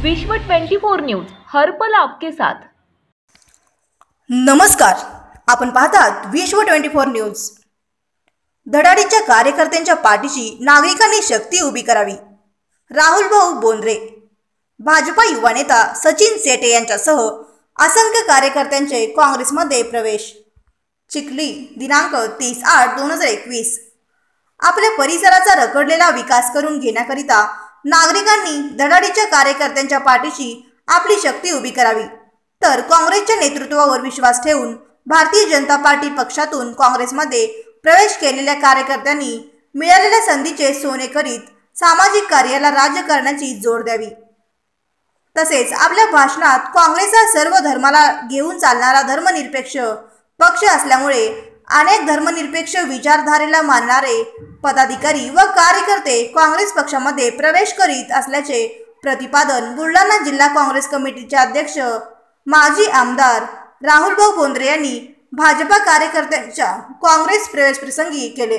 विश्व 24 न्यूज हर पल आपके साथ। नमस्कार, आपण पाहतात विश्व 24 न्यूज। धडाडीच्या कार्यकर्त्यांच्या पाठीशी नागरिकांनी शक्ती उभी करावी। राहुल भाऊ बोंद्रे। भाजपा युवा नेता सचिन सेटे यांच्यासह असंख्य कार्यकर्त्यांचे काँग्रेसमध्ये प्रवेश। चिखली दिनांक 30/8/2021। आपल्या परिसराचा रखडलेला विकास करून घेण्याकरिता नागरिकांनी धडाडीच्या कार्यकर्त्यांच्या पाठीशी आपली शक्ती उभी करावी। तर काँग्रेसच्या नेतृत्वावर विश्वास ठेवून भारतीय जनता पार्टी पक्षातून काँग्रेसमध्ये प्रवेश केलेल्या कार्यकर्त्यांनी मिळालेल्या संधीचे सोने करीत सामाजिक कार्याला राजकारणाची जोड द्यावी। तसेच आपल्या भाषणात काँग्रेस हा सर्व धर्माला घेऊन चालणारा धर्मनिरपेक्ष पक्ष असल्यामुळे अनेक धर्मनिरपेक्ष विचारधारेला मानणारे पदाधिकारी व कार्यकर्ते काँग्रेस पक्षामध्ये प्रवेश करीत असल्याचे प्रतिपादन बुलढाणा जिल्हा काँग्रेस कमिटीचे अध्यक्ष माजी आमदार राहुल भाऊ बोंद्रे यांनी भाजपा कार्यकर्त्यांच्या काँग्रेस प्रवेश प्रसंगी केले।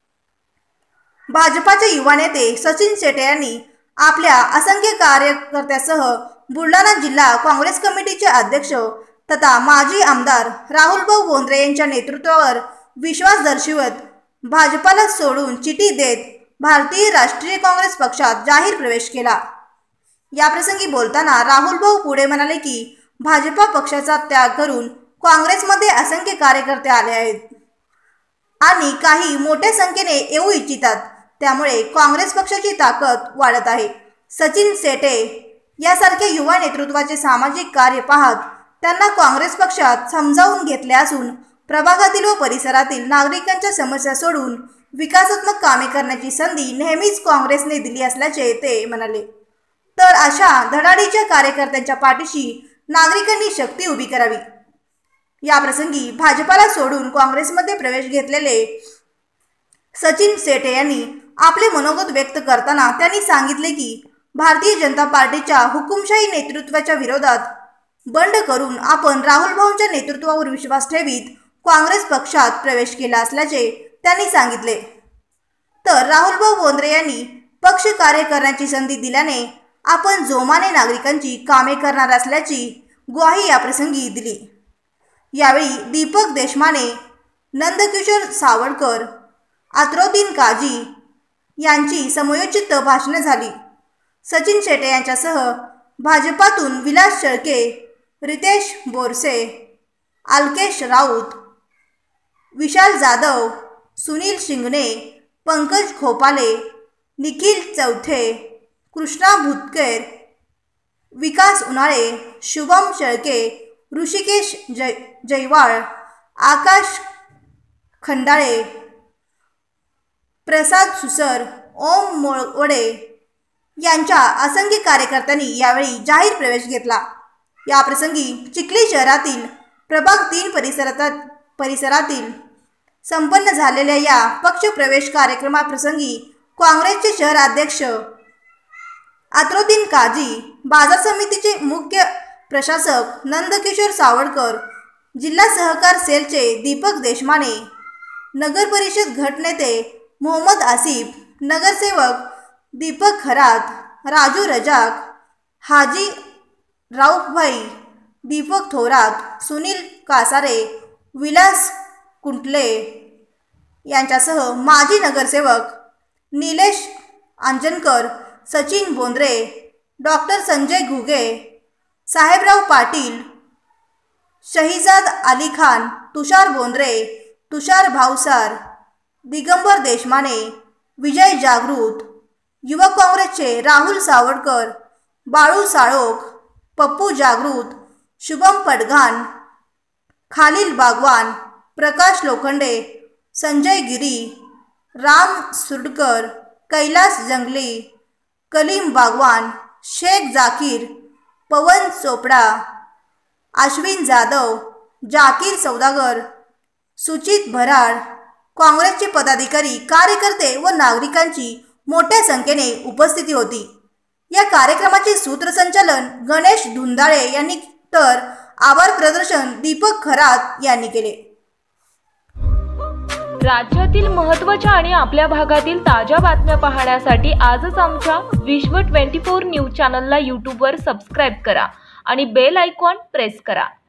भाजपाचे युवा नेते सचिन सेटे यांनी आपल्या असंख्य कार्यकर्त्यांसह बुलढाणा जिल्हा काँग्रेस कमिटीचे अध्यक्ष तथा माजी आमदार राहुल भाऊ बोंद्रे यांच्या नेतृत्वावर विश्वास दर्शवत भाजपाला सोडून चिठी देत भारतीय राष्ट्रीय काँग्रेस पक्षात जाहीर प्रवेश केला। याप्रसंगी बोलताना राहुल भाऊ पुढे म्हणाले की भाजपा पक्षाचा त्याग करून काँग्रेसमध्ये असंख्य कार्यकर्ते आले आहेत आणि काही मोठ्या संख्येने येऊ इच्छितात, त्यामुळे काँग्रेस पक्षाची ताकद वाढत आहे। सचिन सेटे यासारख्या युवा नेतृत्वाचे सामाजिक कार्य पाहत त्यांना काँग्रेस पक्षात समजावून घेतले असून प्रभागातील व परिसरातील नागरिकांच्या समस्या सोडून विकासात्मक कामे करण्याची संधी नेहमीच काँग्रेसने दिली असल्याचे ते म्हणाले। तर अशा धडाडीच्या कार्यकर्त्यांच्या पाठीशी नागरिकांनी शक्ती उभी करावी। याप्रसंगी भाजपाला सोडून काँग्रेसमध्ये प्रवेश घेतलेले सचिन सेटे यांनी आपले मनोगत व्यक्त करताना त्यांनी सांगितले की भारतीय जनता पार्टीच्या हुकुमशाही नेतृत्वाच्या विरोधात बंड करून आपण राहुल भाऊंच्या नेतृत्वावर विश्वास ठेवीत काँग्रेस पक्षात प्रवेश केला असल्याचे त्यांनी सांगितले। तर राहुल भाऊ बोंद्रे यांनी पक्ष कार्य करण्याची संधी दिल्याने आपण जोमाने नागरिकांची कामे करणार असल्याची ग्वाही याप्रसंगी दिली। यावेळी दीपक देशमाने, नंदकिशोर सावळकर, अत्रोद्दीन काजी यांची समयोचित भाषणे झाली। सचिन शेटे यांच्यासह भाजपातून विलास शेळके, रितेश बोरसे, अलकेश राऊत, विशाल जाधव, सुनील शिंगणे, पंकज खोपाले, निखिल चौथे, कृष्णा भुतकेर, विकास उन्हाळे, शुभम शेळके, ऋषिकेश जयवाळ, आकाश खंडाळे, प्रसाद सुसर, ओम मोळवडे यांच्या असंख्य कार्यकर्त्यांनी यावेळी जाहीर प्रवेश घेतला। याप्रसंगी चिखली शहरातील प्रभाग 3 परिसरातील संपन्न झालेल्या या पक्ष प्रवेश कार्यक्रमाप्रसंगी काँग्रेसचे शहर अध्यक्ष अत्रोद्दीन काजी, बाजार समितीचे मुख्य प्रशासक नंदकिशोर सावळकर, जिल्हा सहकार सेलचे दीपक देशमाने, नगर परिषद गटनेते मोहम्मद आसिफ, नगरसेवक दीपक खरात, राजू रजाक, हाजी राऊफभाई, दीपक थोरात, सुनील कासारे, विलास कुंटले यांच्यासह माजी नगरसेवक निलेश अंजनकर, सचिन बोंद्रे, डॉक्टर संजय घुगे, साहेबराव पाटील, शहीजाद अली खान, तुषार बोंद्रे, तुषार भावसार, दिगंबर देशमाने, विजय जागृत, युवक काँग्रेसचे राहुल सावळकर, बाळू साळोख, पप्पू जागृत, शुभम पडघान, खालील बागवान, प्रकाश लोखंडे, संजय गिरी, राम सुरडकर, कैलास जंगली, कलीम बागवान, शेख जाकीर, पवन चोपडा, अश्विन जाधव, जाकीर सौदागर, सुचित भराड, काँग्रेसचे पदाधिकारी, कार्यकर्ते व नागरिकांची मोठ्या संख्येने उपस्थिती होती। या कार्यक्रमाचे सूत्रसंचालन गणेश धुंदाळे यांनी तर आभार प्रदर्शन दीपक खरात यांनी केले। राज्यातील महत्त्वाच्या आणि आपल्या भागातील ताज्या बातम्या पाहण्यासाठी आजच आमच्या विश्व 24 न्यूज चॅनलला यूट्यूबवर सबस्क्राईब करा आणि बेल आयकॉन प्रेस करा.